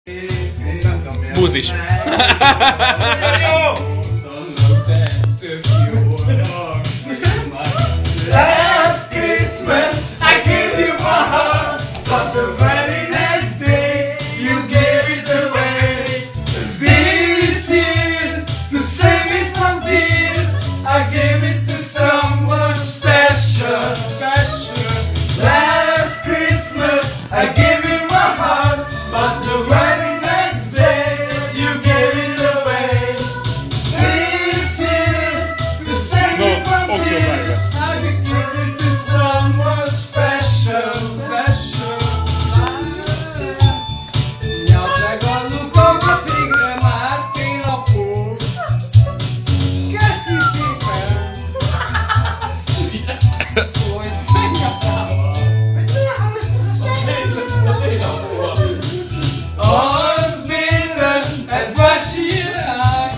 Búzis. Last Christmas I gave you my heart, but the very next day you gave it away. This year, to save me from tears, I gave it to someone special. Last Christmas I gave you my heart, but the very next day you gave it away. This year, to save me from tears, I gave it to someone special. Nyomd a lukomba végre már fél a pól. Köszi szépen! Hogy az minden, ez vasírák,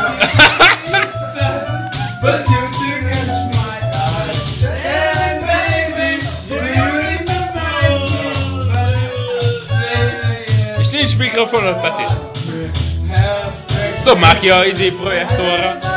but you do catch my eye. And baby, you remember És nincs mikrofonod, Peti. Dob már ki a projektorra.